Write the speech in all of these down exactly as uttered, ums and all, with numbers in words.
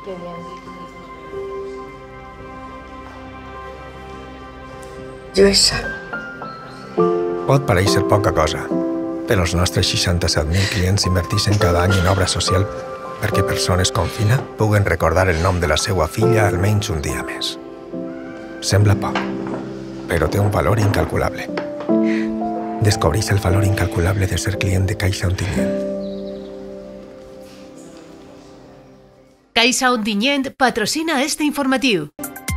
Lluïsa. Pot parèixer poca cosa, però els nostres seixanta-set mil clients inverteixen cada any en obra social perquè persones com Fina puguen recordar el nom de la seva filla almenys un dia més. Sembla poc, però té un valor incalculable. Descobreix el valor incalculable de ser client de Caixa Ontinyent. Caixa Ontinyent patrocina este informatiu.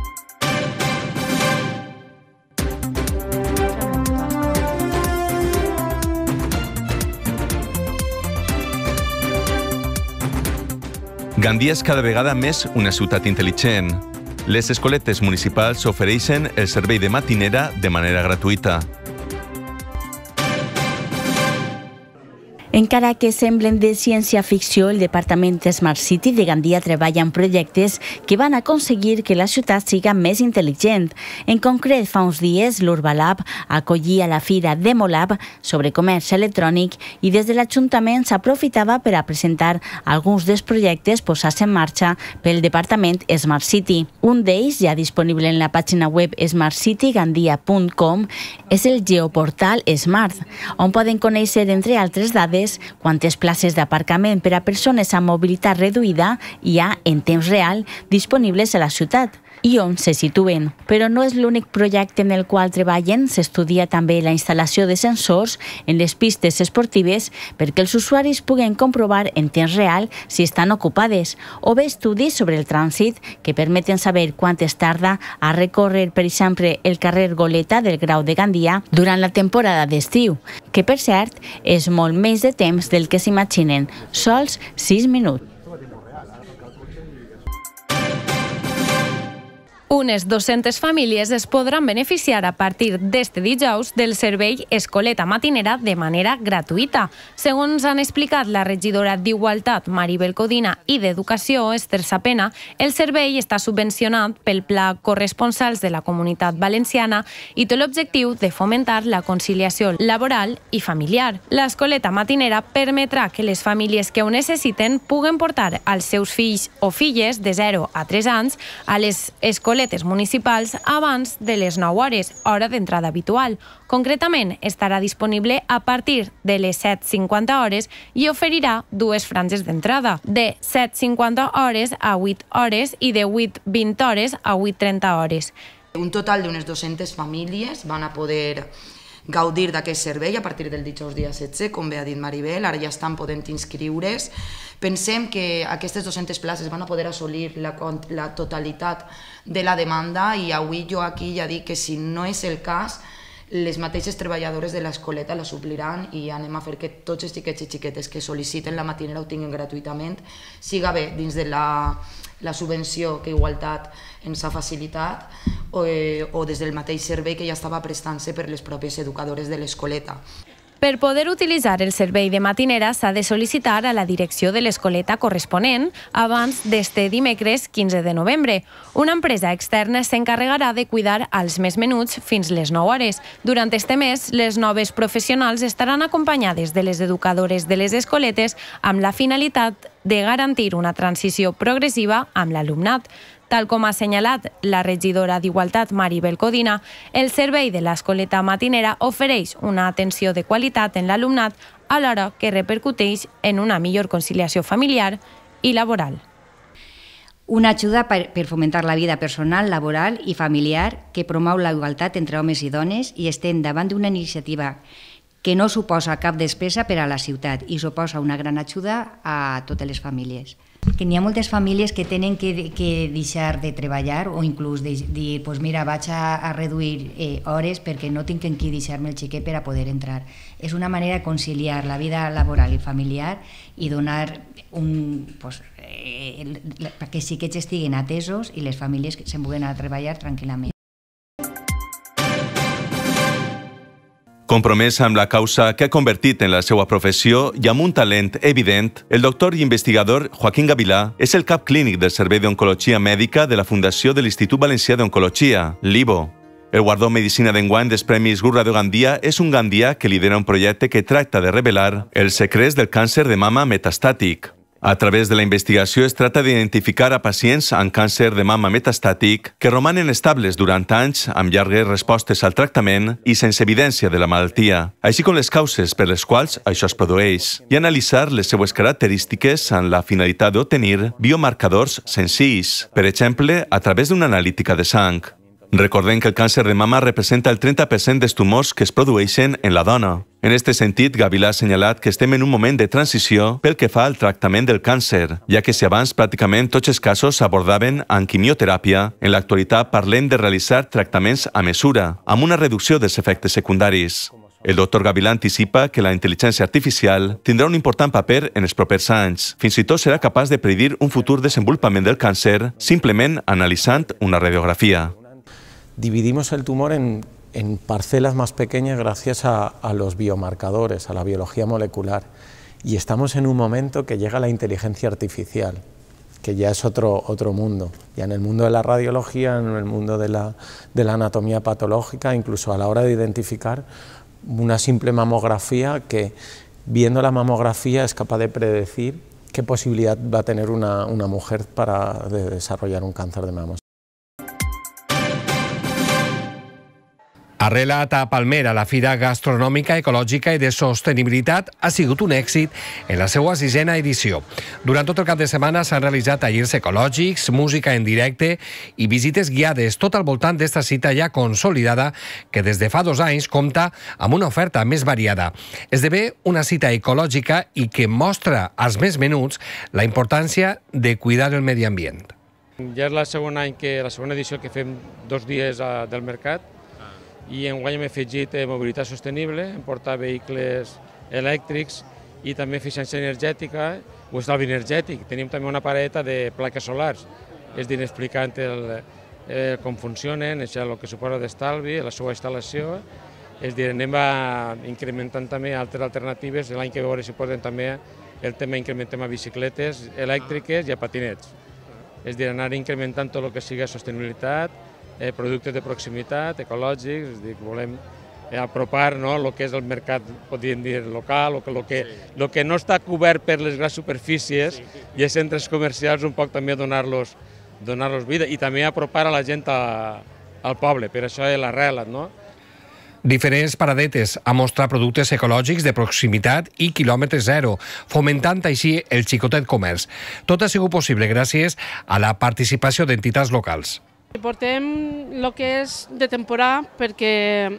Gandia és cada vegada més una ciutat intel·ligent. Les escoletes municipals ofereixen el servei de matinera de manera gratuïta. Encara que semblen de ciència-ficció, el Departament Smart City de Gandia treballa en projectes que van aconseguir que la ciutat siga més intel·ligent. En concret, fa uns dies, l'Urbalab acollia la fira Demolab sobre comerç electrònic i des de l'Ajuntament s'aprofitava per a presentar alguns dels projectes posats en marxa pel Departament Smart City. Un d'ells, ja disponible en la pàgina web smart city gandia punt com, és el geoportal Smart, on poden conèixer, entre altres dades, quantes places d'aparcament per a persones amb mobilitat reduïda hi ha en temps real disponibles a la ciutat i on se situen. Però no és l'únic projecte en el qual treballen. S'estudia també la instal·lació de sensors en les pistes esportives perquè els usuaris puguen comprovar en temps real si estan ocupades, o bé estudis sobre el trànsit que permeten saber quant es tarda a recórrer, per exemple, el carrer Goleta del Grau de Gandia durant la temporada d'estiu, que per cert és molt més de temps del que s'imaginen, sols sis minuts. Unes dues-centes famílies es podran beneficiar a partir d'este dijous del servei Escoleta Matinera de manera gratuïta. Segons han explicat la regidora d'Igualtat, Maribel Codina, i d'Educació, Esther Sapena, el servei està subvencionat pel Pla Corresponsals de la Comunitat Valenciana i té l'objectiu de fomentar la conciliació laboral i familiar. L'escoleta matinera permetrà que les famílies que ho necessiten puguen portar als seus fills o filles de zero a tres anys a les escoletes municipals abans de les nou hores, hora d'entrada habitual. Concretament, estarà disponible a partir de les set cinquanta hores i oferirà dues franges d'entrada, de set cinquanta hores a vuit hores i de vuit vint hores a vuit trenta hores. Un total d'unes dues-centes famílies van a poder gaudir d'aquest servei a partir del dijous dia setze, com bé ha dit Maribel, ara ja estan podent inscriure's. Pensem que aquestes dues-centes places van a poder assolir la, la totalitat de la demanda i avui jo aquí ja dic que si no és el cas, les mateixes treballadores de l'escoleta la supliran i anem a fer que tots els xiquets i xiquetes que sol·liciten la matinera ho tinguin gratuïtament, siga bé dins de la, la subvenció que Igualtat ens ha facilitat o, eh, o des del mateix servei que ja estava prestant-se per les pròpies educadores de l'escoleta. Per poder utilitzar el servei de matinera s'ha de sol·licitar a la direcció de l'escoleta corresponent abans d'este dimecres quinze de novembre. Una empresa externa s'encarregarà de cuidar als més menuts fins les nou hores. Durant este mes, les noves professionals estaran acompanyades de les educadores de les escoletes amb la finalitat de garantir una transició progressiva amb l'alumnat. Tal com ha assenyalat la regidora d'Igualtat, Maribel Codina, el servei de l'escoleta matinera ofereix una atenció de qualitat en l'alumnat alhora que repercuteix en una millor conciliació familiar i laboral. Una ajuda per, per fomentar la vida personal, laboral i familiar que promou la igualtat entre homes i dones i estem davant d'una iniciativa que no suposa cap despesa per a la ciutat i suposa una gran ajuda a totes les famílies. Que n'hi ha moltes famílies que tenen que, que deixar de treballar o inclús de, dir, pues mira, vaig a, a reduir eh, hores perquè no tinc en qui deixar-me el xiquet per a poder entrar. És una manera de conciliar la vida laboral i familiar i donar un... Pues, eh, perquè els xiquets estiguin atesos i les famílies se'n puguen anar a treballar tranquil·lament. Compromès amb la causa que ha convertit en la seva professió i amb un talent evident, el doctor i investigador Joaquín Gavilà és el cap clínic del Servei d'Oncologia Mèdica de la Fundació de l'Institut Valencià d'Oncologia, l'I V O. El guardó Medicina d'enguany dels Premis Gurra de Gandia és un gandià que lidera un projecte que tracta de revelar els secrets del càncer de mama metastàtic. A través de la investigació es tracta d'identificar a pacients amb càncer de mama metastàtic que romanen estables durant anys amb llargues respostes al tractament i sense evidència de la malaltia, així com les causes per les quals això es produeix, i analitzar les seues característiques amb la finalitat d'obtenir biomarcadors senzills, per exemple, a través d'una analítica de sang. Recordem que el càncer de mama representa el trenta per cent dels tumors que es produeixen en la dona. En aquest sentit, Gavilà ha assenyalat que estem en un moment de transició pel que fa al tractament del càncer, ja que si abans pràcticament tots els casos s'abordaven amb quimioteràpia, en l'actualitat parlem de realitzar tractaments a mesura, amb una reducció dels efectes secundaris. El doctor Gavilà anticipa que la intel·ligència artificial tindrà un important paper en els propers anys. Fins i tot serà capaç de predir un futur desenvolupament del càncer simplement analitzant una radiografia. Dividimos el tumor en, en parcelas más pequeñas gracias a, a los biomarcadores, a la biología molecular. Y estamos en un momento que llega la inteligencia artificial, que ya es otro, otro mundo. Ya en el mundo de la radiología, en el mundo de la, de la anatomía patológica, incluso a la hora de identificar una simple mamografía que, viendo la mamografía, es capaz de predecir qué posibilidad va a tener una, una mujer para de desarrollar un cáncer de mama. Arrelat a Palmera, la Fira Gastronòmica, Ecològica i de Sostenibilitat ha sigut un èxit en la seva sisena edició. Durant tot el cap de setmana s'han realitzat tallers ecològics, música en directe i visites guiades, tot al voltant d'esta cita ja consolidada que des de fa dos anys compta amb una oferta més variada. Esdevé una cita ecològica i que mostra als més menuts la importància de cuidar el medi ambient. Ja és la segona any que la segona edició que fem dos dies del mercat, i enguany hem afegit mobilitat sostenible, hem portat vehicles elèctrics i també eficiència energètica o estalvi energètic. Tenim també una pareta de plaques solars, és dir, explicant el, eh, com funcionen, això el que suposa d'estalvi, la seva instal·lació. És dir, anem incrementant també altres alternatives, l'any que veure si poden també el tema incrementem a bicicletes elèctriques i a patinets. És dir, anar incrementant tot el que sigui sostenibilitat, Eh, productes de proximitat, ecològics, és dir, volem eh, apropar no, el que és el mercat, podríem dir, local, o que, lo que, lo que no està cobert per les grans superfícies i els centres comercials un poc també donar-los donar-los vida i també apropar a la gent a, al poble, per això és l'arrel, no? Diferents paradetes a mostrar productes ecològics de proximitat i quilòmetre zero, fomentant així el xicotet comerç. Tot ha sigut possible gràcies a la participació d'entitats locals. Portem el que és de temporada perquè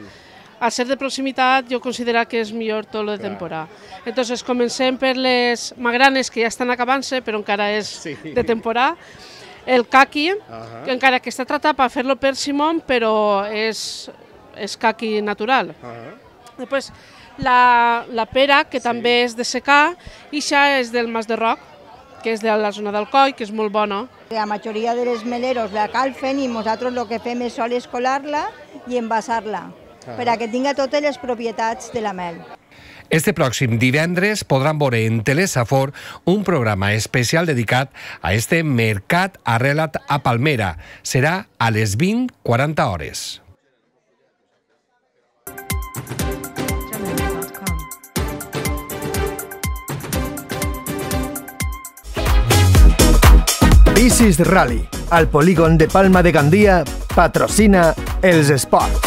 al ser de proximitat jo considero que és millor tot el de temporada. Entonces comencem per les magranes que ja estan acabant-se però encara és de temporada. El caqui, que encara que està tratat per fer-lo per Simón però és, és caqui natural. Després la, la pera, que també és de secà, i això és del Mas de Roc, que és de la zona d'Alcoi, que és molt bona. La majoria de les meleros la calfen i nosaltres el que fem és sol escolar-la i envasar-la, per a que tinga totes les propietats de la mel. Este pròxim divendres podran veure en Telesafor un programa especial dedicat a este mercat arrelat a Palmera. Serà a les vint quaranta hores. Bicis Rally, al polígon de Palma de Gandia, patrocina els esports.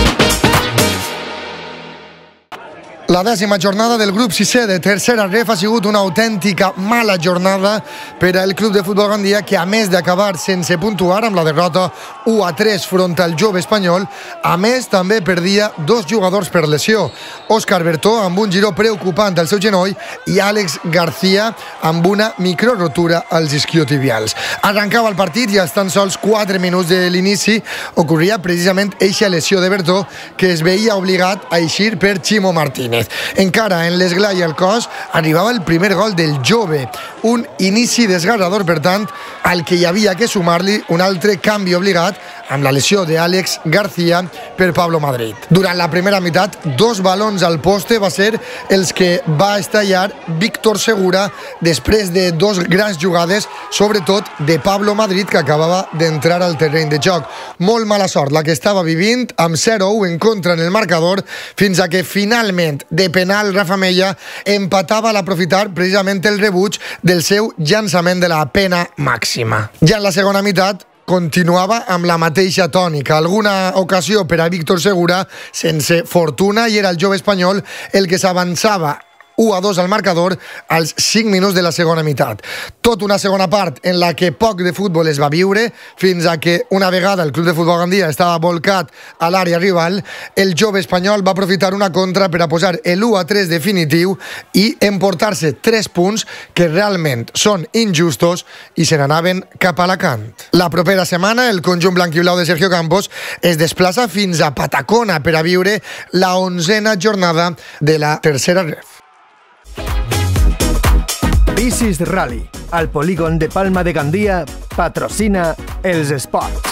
La dècima jornada del grup sisè de tercera ref ha sigut una autèntica mala jornada per al club de futbol Gandia, que a més d'acabar sense puntuar amb la derrota u a tres front al Jove Espanyol, a més també perdia dos jugadors per lesió, Òscar Bertó amb un giró preocupant al seu genoll i Àlex García amb una microrotura als isquiotibials. Arrencava el partit i als tan sols quatre minuts de l'inici ocorria precisament eixa lesió de Bertó, que es veia obligat a eixir per Ximo Martínez. Encara en l'esglai al cos arribava el primer gol del Jove, un inici desgarrador per tant al que hi havia que sumar-li un altre canvi obligat amb la lesió d'Àlex García per Pablo Madrid. Durant la primera meitat, dos balons al poste va ser els que va estallar Víctor Segura després de dos grans jugades, sobretot de Pablo Madrid, que acabava d'entrar al terreny de joc. Molt mala sort la que estava vivint, amb zero a u en contra en el marcador, fins a que finalment, de penal, Rafa Mella empatava a l'aprofitar precisament el rebuig del seu llançament de la pena màxima. Ja en la segona meitat, continuava amb la mateixa tònica. Alguna ocasió per a Víctor Segura sense fortuna, i era el jove espanyol el que s'avançava u a dos al marcador als cinc minuts de la segona meitat. Tot una segona part en la que poc de futbol es va viure, fins a que una vegada el Club de Futbol Gandia estava volcat a l'àrea rival, el jove espanyol va aprofitar una contra per a posar l'u a tres definitiu i emportar-se tres punts que realment són injustos i se n'anaven cap a Alacant. La propera setmana el conjunt blanquiblau de Sergio Campos es desplaça fins a Patacona per a viure la onzena jornada de la tercera ref. Bicis Rally, al polígon de Palma de Gandia, patrocina els esports.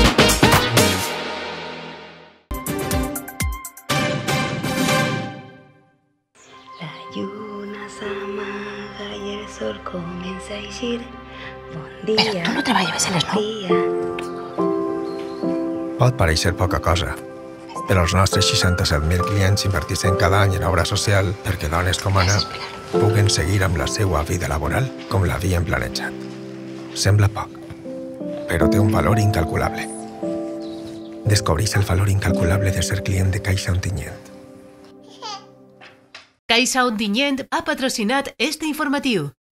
La lluna s'amaga i el sol comença a eixir. Bon dia. Però tu no treballes a les nou? Pot pareixer poca cosa, però els nostres seixanta-set mil clients inverteixen cada any en obra social perquè dones com Anna puguen seguir amb la seva vida laboral com l'havien planejat. Sembla poc, però té un valor incalculable. Descobreix el valor incalculable de ser client de Caixa Ontinyent. Caixa Ontinyent ha patrocinat este informatiu.